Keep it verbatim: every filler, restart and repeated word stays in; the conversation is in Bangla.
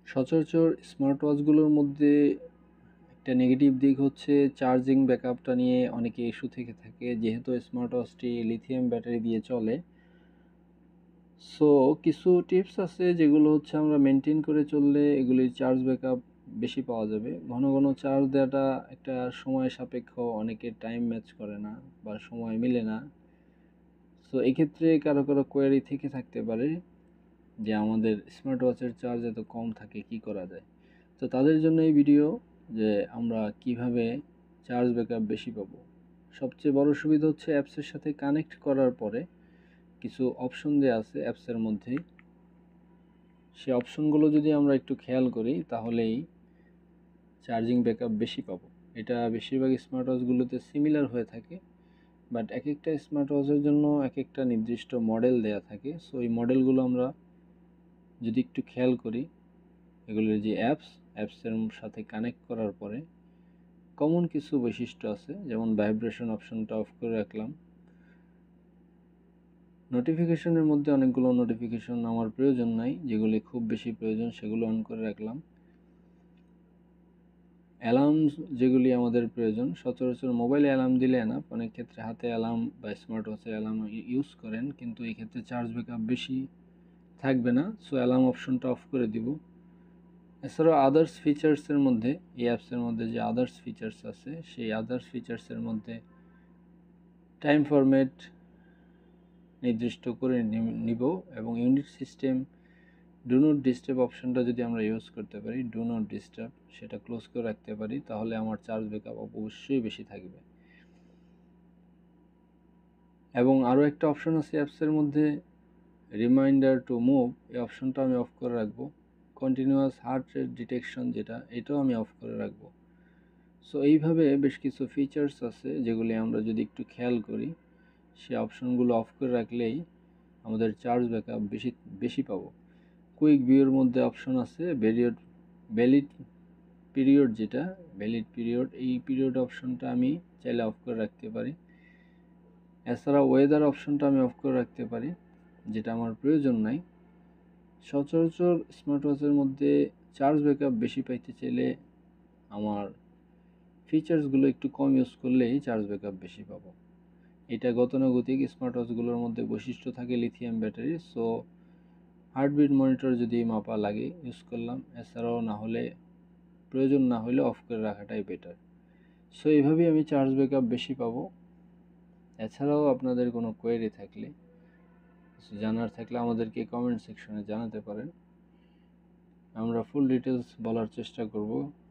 সচরাচর স্মার্ট ওয়াচগুলোর মধ্যে একটা নেগেটিভ দিক হচ্ছে চার্জিং ব্যাকআপটা নিয়ে অনেকে ইস্যু থেকে থাকে, যেহেতু স্মার্ট ওয়াচটি লিথিয়াম ব্যাটারি দিয়ে চলে। সো কিছু টিপস আছে যেগুলো হচ্ছে আমরা মেনটেন করে চললে এগুলির চার্জ ব্যাকআপ বেশি পাওয়া যাবে। ঘন ঘন চার্জ দেওয়াটা একটা সময় সাপেক্ষ, অনেকের টাইম ম্যাচ করে না বা সময় মিলে না। সো এক্ষেত্রে কারো কারো কোয়ারি থেকে থাকতে পারে যে আমাদের স্মার্ট ওয়াচের চার্জ এত কম থাকে, কি করা যায়। তো তাদের জন্য এই ভিডিও, যে আমরা কিভাবে চার্জ ব্যাকআপ বেশি পাবো। সবচেয়ে বড় সুবিধা হচ্ছে অ্যাপসের সাথে কানেক্ট করার পরে কিছু অপশন দেওয়া আছে অ্যাপসের মধ্যেই, সেই অপশনগুলো যদি আমরা একটু খেয়াল করি তাহলেই চার্জিং ব্যাকআপ বেশি পাবো। এটা বেশিরভাগ স্মার্ট ওয়াচগুলোতে সিমিলার হয়ে থাকে, বাট এক একটা স্মার্ট ওয়াচের জন্য এক একটা নির্দিষ্ট মডেল দেয়া থাকে। সো এই মডেলগুলো আমরা যদি একটু খেয়াল করি, এগুলোর যে অ্যাপস অ্যাপসের সাথে কানেক্ট করার পরে কমন কিছু বৈশিষ্ট্য আছে, যেমন ভাইব্রেশন অপশনটা অফ করে রাখলাম। নোটিফিকেশনের মধ্যে অনেকগুলো নোটিফিকেশন আমার প্রয়োজন নাই, যেগুলি খুব বেশি প্রয়োজন সেগুলো অন করে রাখলাম। অ্যালার্ম যেগুলি আমাদের প্রয়োজন, সচরাচর মোবাইলে অ্যালার্ম দিলে না, অনেক ক্ষেত্রে হাতে অ্যালার্ম বা স্মার্ট ওয়াচের অ্যালার্ম ইউজ করেন, কিন্তু এই ক্ষেত্রে চার্জ ব্যাকআপ বেশি থাকবে না। সো অ্যালার্ম অপশনটা অফ করে দিব। এছাড়াও আদার্স ফিচার্সের মধ্যে, এই অ্যাপসের মধ্যে যে আদার্স ফিচার্স আছে, সেই আদার্স ফিচার্সের মধ্যে টাইম ফরম্যাট নির্দিষ্ট করে নিব, এবং unit system do not disturb অপশনটা যদি আমরা ইউজ করতে পারি, ডু নট ডিস্টার্ব সেটা ক্লোজ করে রাখতে পারি, তাহলে আমার চার্জ ব্যাকআপ অবশ্যই বেশি থাকবে। এবং আরও একটা অপশন আছে অ্যাপসের মধ্যে, রিমাইন্ডার টু মুভ, এই অপশনটা আমি অফ করে রাখবো। কন্টিনিউয়াস হার্ট রেট ডিটেকশন যেটা, এটাও আমি অফ করে রাখবো। সো এইভাবে বেশ কিছু ফিচার্স আছে যেগুলি আমরা যদি একটু খেয়াল করি, সেই অপশনগুলো অফ করে রাখলেই আমাদের চার্জ ব্যাকআপ বেশি বেশি পাবো। কুইক ভিউর মধ্যে অপশন আছে ভ্যালিড ভ্যালিড পিরিয়ড, যেটা ভ্যালিড পিরিয়ড, এই পিরিয়ড অপশনটা আমি চাইলে অফ করে রাখতে পারি। এছাড়া ওয়েদার অপশনটা আমি অফ করে রাখতে পারি, যেটা আমার প্রয়োজন নাই। সচরাচর স্মার্ট ওয়াচের মধ্যে চার্জ ব্যাকআপ বেশি পাইতে চাইলে আমার ফিচার্সগুলো একটু কম ইউজ করলেই চার্জ ব্যাকআপ বেশি পাবো। এটা গতানুগতিক, স্মার্ট ওয়াচগুলোর মধ্যে বৈশিষ্ট্য থাকে lithium battery. So heartbeat monitor যদি মাপা লাগে ইউজ করলাম, এছাড়াও না হলে প্রয়োজন না হলে অফ করে রাখাটাই বেটার। সো এইভাবেই আমি চার্জ ব্যাকআপ বেশি পাবো। এছাড়াও আপনাদের কোনো কোয়েরি থাকলে, জানার থাকলে আমাদেরকে কমেন্ট সেকশনে জানাতে পারেন, আমরা ফুল ডিটেলস বলার চেষ্টা করব।